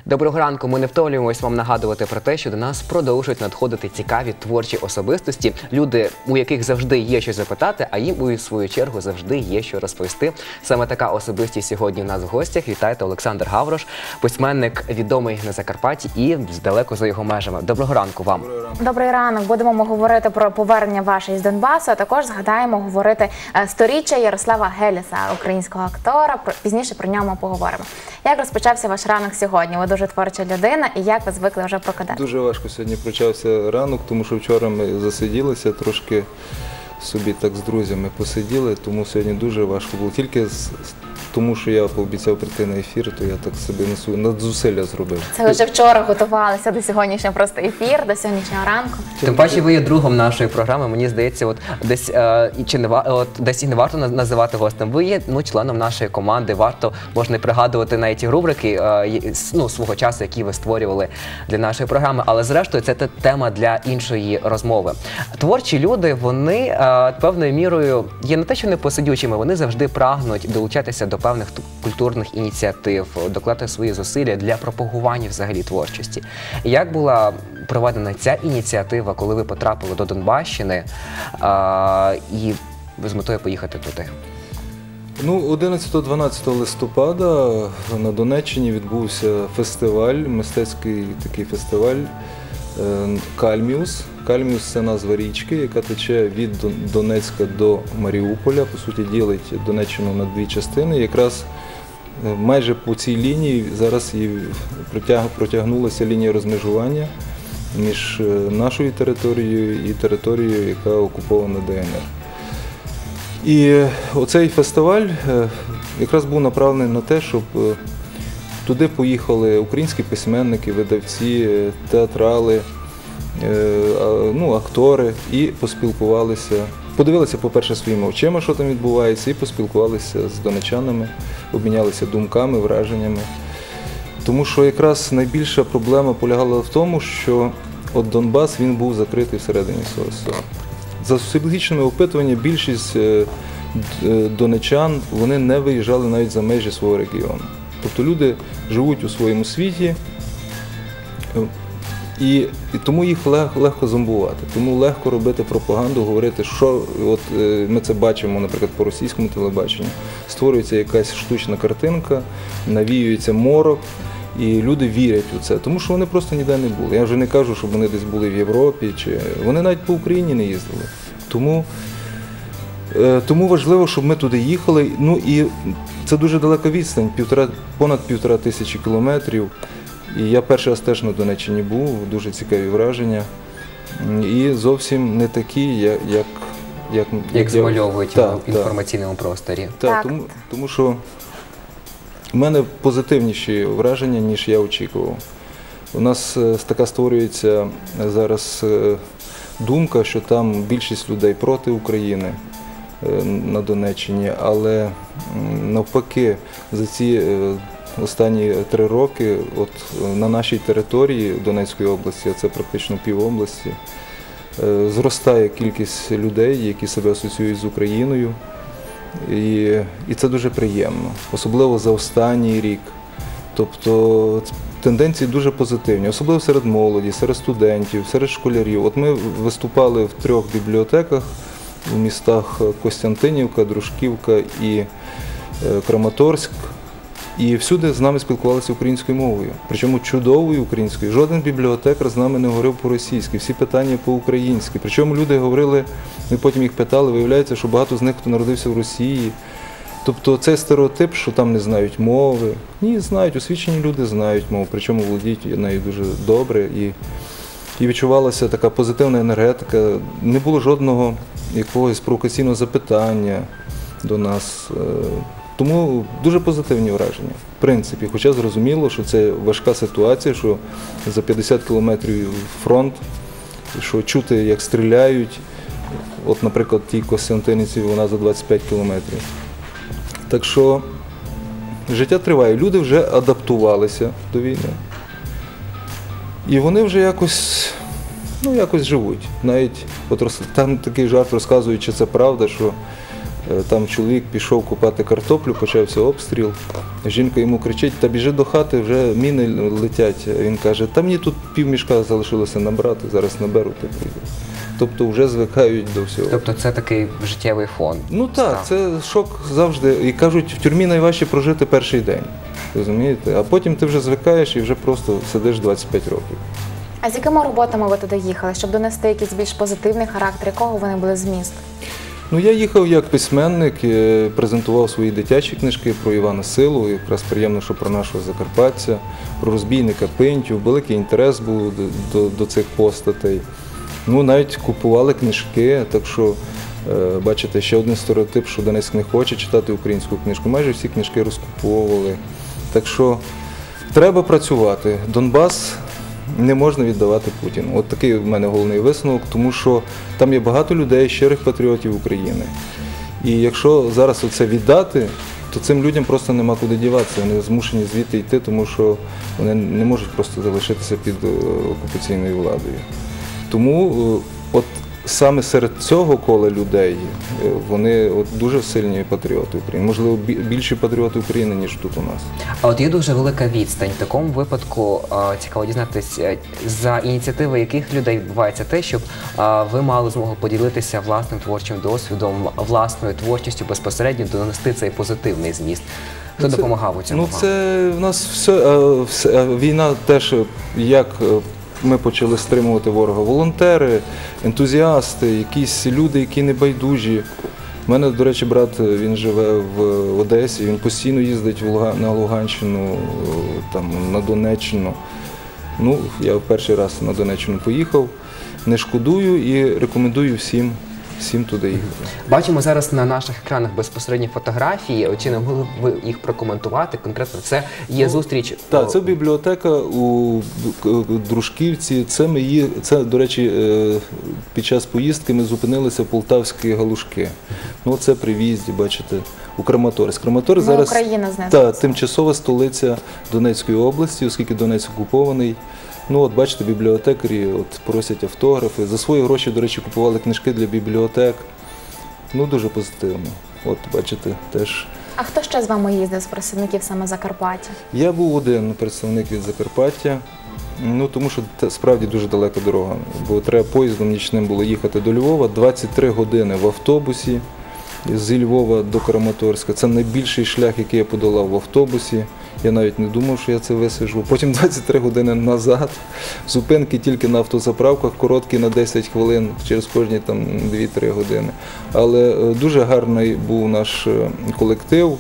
Доброго ранку. Ми не втомлюємось вам нагадувати про те, що до нас продовжують надходити цікаві творчі особистості. Люди, у яких завжди є що запитати, а їм, у свою чергу, завжди є що розповісти. Саме така особистість сьогодні у нас в гостях. Вітайте, Олександр Гаврош, письменник, відомий на Закарпатті і далеко за його межами. Доброго ранку вам. Добрий ранок. Будемо говорити про повернення ваше із Донбасу, а також згадаємо говорити сторіччя Ярослава Геліса, українського актора. Пізніше про нього ми поговоримо. Як розпочався ваш ранок сьогодні? Ви дуже творча людина, і як ви звикли вже прокидати? Дуже важко сьогодні почався ранок, тому що вчора ми засиділися, трошки собі так з друзями посиділи, тому сьогодні дуже важко було. Тільки тому, що я пообіцяв прийти на ефір, то я так собі надзусилля зробив. Це ви вже вчора готувалися до сьогоднішнього просто ефір, до сьогоднішнього ранку. Тим паче ви є другом нашої програми. Мені здається, десь і не варто називати гостем. Ви є членом нашої команди. Можна і пригадувати навіть ті рубрики свого часу, які ви створювали для нашої програми. Але зрештою це тема для іншої розмови. Творчі люди, вони певною мірою є не те, що не посидючими, вони завжди прагнуть долучатися до певних культурних ініціатив, докладати свої зусилля для пропагування взагалі творчості. Як була проведена ця ініціатива, коли ви потрапили до Донбащини і з метою поїхати туди? 11-12 листопада на Донеччині відбувся фестиваль, мистецький такий фестиваль «Кальміус». Кальміус – це назва річки, яка тече від Донецька до Маріуполя, по суті ділить Донеччину на дві частини. Якраз майже по цій лінії зараз і протягнулася лінія розмежування між нашою територією і територією, яка окупована ДНР. І оцей фестиваль якраз був направлений на те, щоб туди поїхали українські письменники, видавці, театрали, актори і поспілкувалися. Подивилися, по-перше, своїми очима, що там відбувається, і поспілкувалися з донечанами, обмінялися думками, враженнями. Тому що якраз найбільша проблема полягала в тому, що Донбас він був закритий всередині свого села. За соціологічними опитуваннями більшість донечан вони не виїжджали навіть за межі свого регіону. Тобто люди живуть у своєму світі, і тому їх легко зомбувати, тому легко робити пропаганду, говорити, що ми це бачимо, наприклад, по російському телебаченню. Створюється якась штучна картинка, навіюється морок, і люди вірять у це, тому що вони просто ніде не були. Я вже не кажу, щоб вони десь були в Європі, вони навіть по Україні не їздили. Тому важливо, щоб ми туди їхали. І це дуже далека відстань, понад 1500 кілометрів. І я перший раз теж на Донеччині був, дуже цікаві враження. І зовсім не такі, як змальовують в інформаційному просторі. Так, тому що в мене позитивніші враження, ніж я очікував. У нас така створюється зараз думка, що там більшість людей проти України на Донеччині, але навпаки за ці останні 3 роки на нашій території Донецької області, а це практично півобласті, зростає кількість людей, які себе асоціюють з Україною. І це дуже приємно, особливо за останній рік. Тобто тенденції дуже позитивні, особливо серед молоді, серед студентів, серед школярів. Ми виступали в 3 бібліотеках у містах Костянтинівка, Дружківка і Краматорськ. І всюди з нами спілкувалися українською мовою, причому чудовою українською. Жоден бібліотекар з нами не говорив по-російськи, всі питання по-українськи. Причому люди говорили, ми потім їх питали, виявляється, що багато з них, хто народився в Росії. Тобто цей стереотип, що там не знають мови. Ні, знають, освічені люди знають мову, причому володіють нею дуже добре. І відчувалася така позитивна енергетика. Не було жодного якогось провокаційного запитання до нас. Тому дуже позитивні враження, в принципі. Хоча зрозуміло, що це важка ситуація, що за 50 кілометрів фронт, що чути, як стріляють. Наприклад, тій Костянтинівці вона за 25 кілометрів. Так що життя триває. Люди вже адаптувалися до війни. І вони вже якось живуть. Навіть там такий жарт розказують, чи це правда, що Там чоловік пішов купати картоплю, почався обстріл. Жінка йому кричить: та біжи до хати, вже міни летять. Він каже: та мені тут півмішка залишилося набрати, зараз наберу та піду. Тобто вже звикають до всього. Тобто це такий життєвий фон. Ну так, це шок завжди. І кажуть, в тюрмі найважче прожити перший день. Розумієте? А потім ти вже звикаєш і вже просто сидиш 25 років. А з якими роботами ви туди їхали, щоб донести якийсь більш позитивний характер, якого вони були змісту? Ну, я їхав як письменник, презентував свої дитячі книжки про Івана Силу, якраз приємно, що про нашого Закарпаття, про розбійника Пинтю, великий інтерес був до цих постатей. Ну, навіть купували книжки, так що, бачите, ще один стереотип, що Донецьк не хоче читати українську книжку. Майже всі книжки розкуповували. Так що треба працювати. Донбас не можна віддавати Путіну. От такий в мене головний висновок, тому що там є багато людей, щирих патріотів України. І якщо зараз оце віддати, то цим людям просто нема куди діватися. Вони змушені звідти йти, тому що вони не можуть просто залишитися під окупаційною владою. Тому от саме серед цього кола людей вони от дуже сильні патріоти України. Можливо, більші патріоти України, ніж тут у нас. А от є дуже велика відстань. В такому випадку цікаво дізнатися, за ініціативи яких людей відбувається те, щоб ви мали змогу поділитися власним творчим досвідом, власною творчістю безпосередньо донести цей позитивний зміст. Хто допомагав у цьому? Ну, це в нас все, війна теж, як ми почали стримувати ворога. Волонтери, ентузіасти, якісь люди, які не байдужі. У мене, до речі, брат, він живе в Одесі, він постійно їздить на Луганщину, там, на Донеччину. Ну, я в перший раз на Донеччину поїхав, не шкодую і рекомендую всім туди їхати. Бачимо зараз на наших екранах безпосередні фотографії. Чи не могли б ви їх прокоментувати? Конкретно це є зустріч. Так, це бібліотека у Дружківці. Це, до речі, під час поїздки ми зупинилися в Полтавські Галушки. Ну, це при в'їзді, бачите, у Краматорськ. Краматорськ зараз тимчасова столиця Донецької області, оскільки Донецьк окупований. Ну, от бачите, бібліотекарі просять автографи. За свої гроші, до речі, купували книжки для бібліотек. Ну, дуже позитивно. От, бачите, теж. А хто ще з вами їздив з представників саме Закарпаття? Я був один представник від Закарпаття, ну, тому що справді дуже далека дорога. Бо треба поїздом нічним було їхати до Львова, 23 години в автобусі зі Львова до Краматорська. Це найбільший шлях, який я подолав в автобусі. Я навіть не думав, що я це висиджу. Потім 23 години назад, зупинки тільки на автозаправках, короткі на 10 хвилин, через кожні там 2-3 години. Але дуже гарний був наш колектив,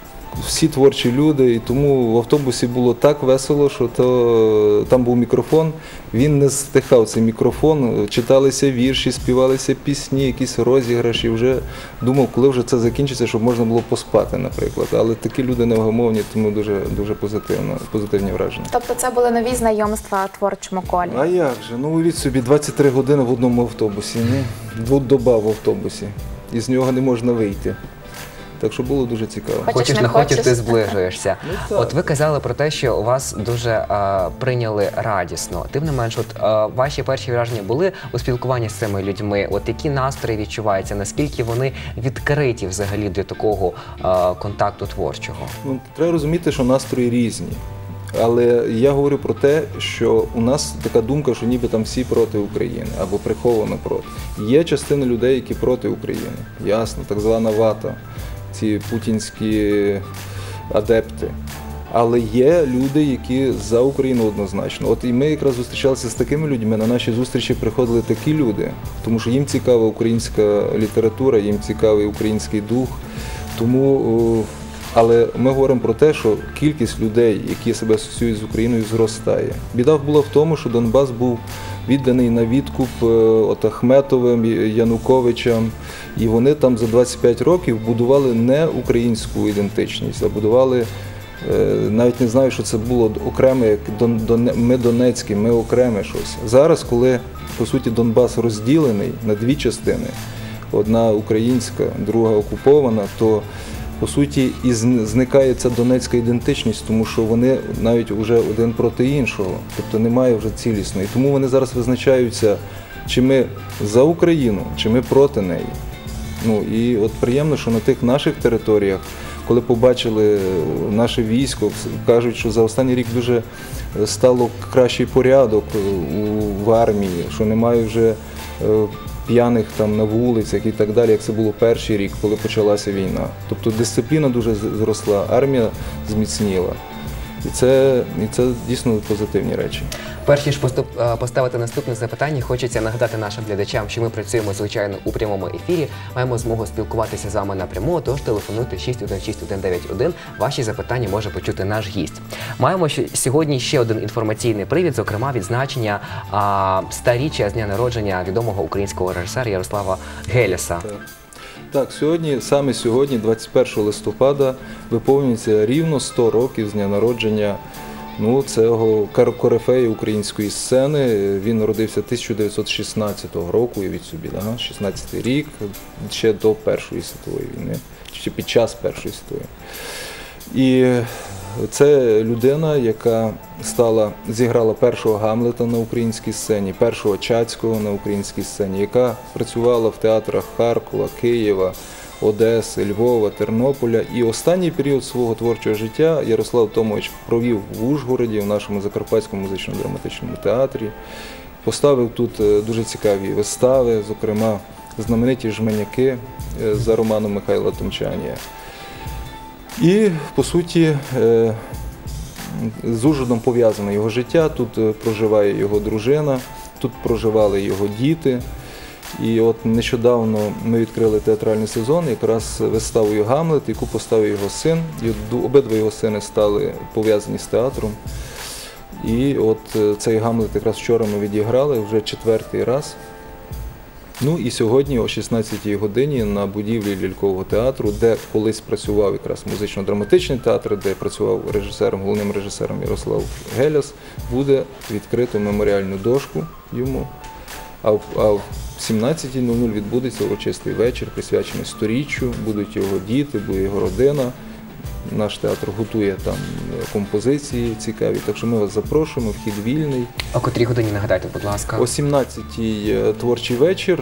всі творчі люди, і тому в автобусі було так весело, що там був мікрофон, він не стихав, цей мікрофон, читалися вірші, співалися пісні, якісь розіграші. Вже думав, коли вже це закінчиться, щоб можна було поспати, наприклад. Але такі люди невгамовні, тому дуже позитивні враження. Тобто це були нові знайомства в творчому колі? А як же? Ну, уявіть собі, 23 години в одному автобусі, дводоба в автобусі, і з нього не можна вийти. Так що було дуже цікаво. Хочеш не хочеш, ти зближуєшся. От ви казали про те, що вас дуже прийняли радісно. Тим не менш, ваші перші враження були у спілкуванні з цими людьми? От які настрої відчуваються? Наскільки вони відкриті взагалі до такого контакту творчого? Ну, треба розуміти, що настрої різні. Але я говорю про те, що у нас така думка, що ніби там всі проти України або приховано проти. Є частина людей, які проти України. Ясно, так звана вата. Ці путінські адепти. Але є люди, які за Україну однозначно. От і ми якраз зустрічалися з такими людьми, на наші зустрічі приходили такі люди, тому що їм цікава українська література, їм цікавий український дух. Тому, але ми говоримо про те, що кількість людей, які себе асоціюють з Україною, зростає. Біда була в тому, що Донбас був відданий на відкуп Ахметовим, Януковичем, і вони там за 25 років будували не українську ідентичність, а будували, навіть не знаю, що це було окреме, як ми донецькі, ми окреме щось. Зараз, коли, по суті, Донбас розділений на дві частини, одна українська, друга окупована, то по суті, і зникає ця донецька ідентичність, тому що вони навіть вже один проти іншого, тобто немає вже цілісної. Тому вони зараз визначаються, чи ми за Україну, чи ми проти неї. Ну і от приємно, що на тих наших територіях, коли побачили наше військо, кажуть, що за останній рік дуже стало кращий порядок в армії, що немає вже п'яних там на вулицях і так далі, як це було перший рік, коли почалася війна. Тобто дисципліна дуже зросла, армія зміцніла. І це дійсно позитивні речі. Перш ніж поставити наступне запитання, хочеться нагадати нашим глядачам, що ми працюємо, звичайно, у прямому ефірі, маємо змогу спілкуватися з вами напряму, тож телефонуйте 616-191, ваші запитання може почути наш гість. Маємо сьогодні ще один інформаційний привід, зокрема відзначення 100-річчя з дня народження відомого українського режисера Ярослава Геляса. Так, саме сьогодні, 21 листопада, виповнюється рівно 100 років з дня народження цього корифея української сцени. Він народився 1916 року, уявіть собі, 16-й рік, ще до Першої світової війни, ще під час Першої світової. І це людина, яка зіграла першого Гамлета на українській сцені, першого Чацького на українській сцені, яка працювала в театрах Харкова, Києва, Одеси, Львова, Тернополя. І останній період свого творчого життя Ярослав Томович провів в Ужгороді, в нашому Закарпатському музично-драматичному театрі. Поставив тут дуже цікаві вистави, зокрема знамениті «Жменяки» за романом Михайла Томчанія. І, по суті, з Ужгородом пов'язане його життя, тут проживає його дружина, тут проживали його діти. І от нещодавно ми відкрили театральний сезон, якраз виставою «Гамлет», яку поставив його син. І обидва його сини стали пов'язані з театром. І от цей «Гамлет» якраз вчора ми відіграли вже 4-й раз. Ну і сьогодні о 16-й годині на будівлі Лялькового театру, де колись працював якраз музично-драматичний театр, де працював головним режисером Ярослав Геляс, буде відкрито меморіальну дошку йому. А в 17:00 відбудеться урочистий вечір, присвячений 100-річчю, будуть його діти, буде його родина. Наш театр готує там композиції цікаві, так що ми вас запрошуємо, вхід вільний. О котрій годині, нагадайте, будь ласка? О 17-й творчий вечір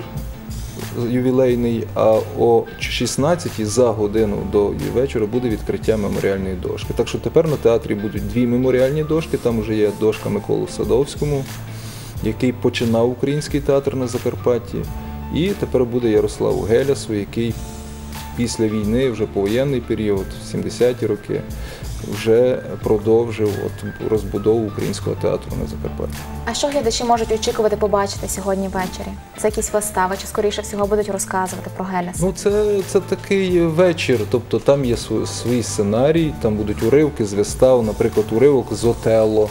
ювілейний, а о 16-й за годину до вечора буде відкриття меморіальної дошки. Так що тепер на театрі будуть 2 меморіальні дошки, там вже є дошка Миколі Садовському, який починав український театр на Закарпатті, і тепер буде Ярославу Гелясу, який після війни, вже повоєнний період, 70-ті роки, вже продовжив розбудову українського театру на Закарпатті. А що глядачі можуть очікувати побачити сьогодні ввечері? Це якісь вистави, чи скоріше всього будуть розказувати про Геляса? Це такий вечір, тобто там є свій сценарій, там будуть уривки з вистав, наприклад, уривок з «Отелло»,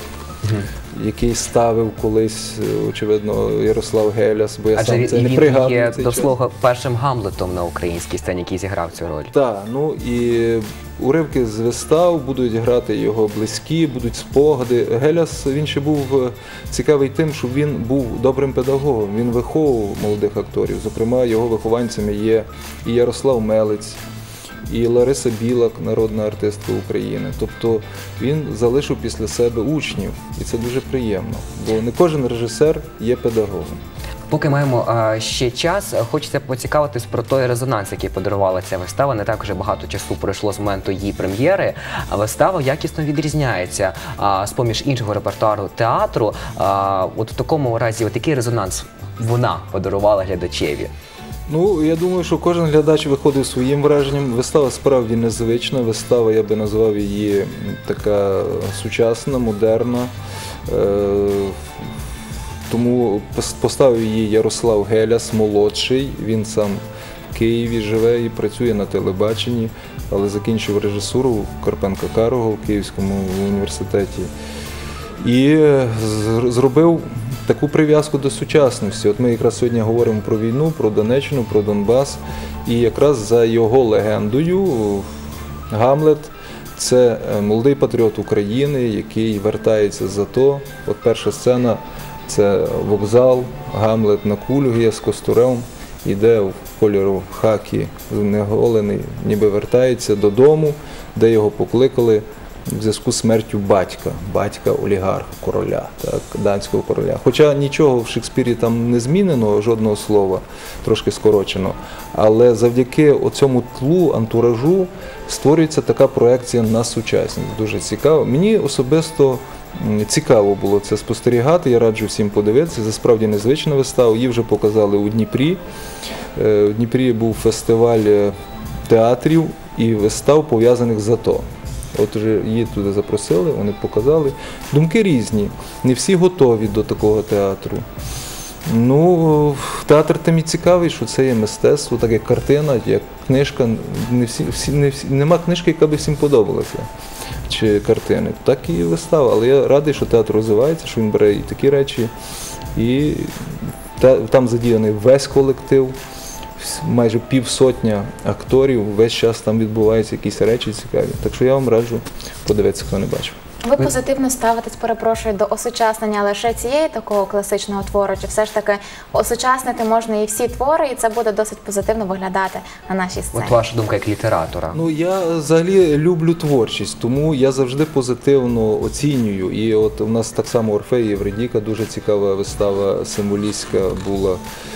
який ставив колись, очевидно, Ярослав Геляс, бо я сам це не пригадую. Він є, до слова, першим Гамлетом на українській сцені, який зіграв цю роль. Так, і уривки з вистав, будуть грати його близькі, будуть спогади. Геляс, він ще був цікавий тим, що він був добрим педагогом, він виховував молодих акторів. Зокрема, його вихованцями є і Ярослав Мелець, і Лариса Білак, народна артистка України. Тобто він залишив після себе учнів, і це дуже приємно, бо не кожен режисер є педагогом. Поки маємо ще час, хочеться поцікавитись про той резонанс, який подарувала ця вистава. Не так вже багато часу пройшло з моменту її прем'єри, а вистава якісно відрізняється з-поміж іншого репертуару театру. От в такому разі, який резонанс вона подарувала глядачеві? Я думаю, що кожен глядач виходив своїм враженням. Вистава справді незвична, вистава, я би назвав її така сучасна, модерна. Тому поставив її Ярослав Геляс, молодший. Він сам в Києві живе і працює на телебаченні, але закінчив режисуру Карпенка-Карого в Київському університеті. І зробив таку прив'язку до сучасності. От ми якраз сьогодні говоримо про війну, про Донеччину, про Донбас. І якраз за його легендою Гамлет – це молодий патріот України, який вертається з АТО. От перша сцена – це вокзал, Гамлет на кульгі з костурем, йде в кольору хакі, неголений, ніби вертається додому, де його покликали в зв'язку з смертю батька олігарха, короля, так, данського короля. Хоча нічого в Шекспірі там не змінено, жодного слова, трошки скорочено. Але завдяки оцьому тлу, антуражу створюється така проекція на сучасність. Дуже цікаво. Мені особисто цікаво було це спостерігати, я раджу всім подивитися. Це справді незвична вистава, її вже показали у Дніпрі. У Дніпрі був фестиваль театрів і вистав, пов'язаних з АТО. От вже її туди запросили, вони показали. Думки різні, не всі готові до такого театру. Ну, театр тим і цікавий, що це є мистецтво, так як картина, як книжка. Нема книжки, яка би всім подобалася, чи картини. Так і вистава. Але я радий, що театр розвивається, що він бере і такі речі. І там задіяний весь колектив, майже півсотня акторів, весь час там відбуваються якісь речі цікаві. Так що я вам раджу подивитися, хто не бачив. Ви позитивно ставитесь, перепрошую, до осучаснення лише цієї такого класичного твору, чи все ж таки осучаснити можна і всі твори, і це буде досить позитивно виглядати на нашій сцені? От ваша думка як літератора. Ну, я взагалі люблю творчість, тому я завжди позитивно оцінюю. І от у нас так само Орфей і Євридіка, дуже цікава вистава символістська була.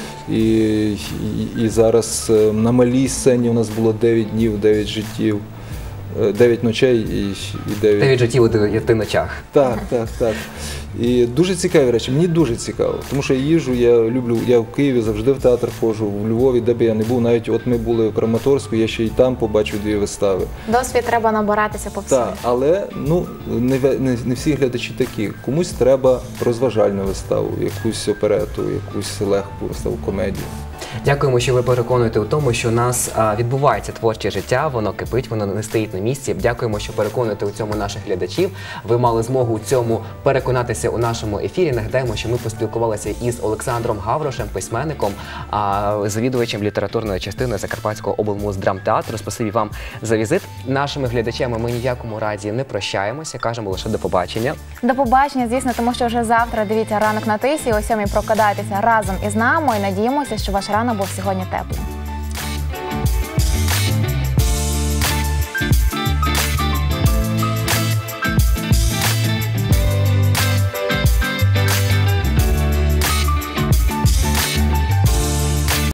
І зараз на малій сцені у нас було 9 днів, 9 життів. 9 ночей і 9... 9 життів у 9 ночах. Так. І дуже цікаві речі, мені дуже цікаво, тому що я їжджу, я люблю, я в Києві завжди в театр ходжу, в Львові, де би я не був, навіть от ми були в Краматорську, я ще й там побачив 2 вистави. Досвід треба набиратися по всьому. Так, але ну, не всі глядачі такі. Комусь треба розважальну виставу, якусь оперету, якусь легку виставу, комедію. Дякуємо, що ви переконуєте у тому, що у нас відбувається творче життя, воно кипить, воно не стоїть на місці. Дякуємо, що переконуєте у цьому наших глядачів. Ви мали змогу у цьому переконатися у нашому ефірі. Нагадаємо, що ми поспілкувалися із Олександром Гаврошем, письменником, завідувачем літературної частини Закарпатського облмуздрамтеатру. Спасибі вам за візит. Нашими глядачами ми ніякому разі не прощаємося, кажемо лише до побачення. До побачення, звісно, тому що вже завтра дивіться «Ранок на тисі», о 7:00 прокидайтеся разом із нами і надіємося, що ваш ранок був сьогодні теплим.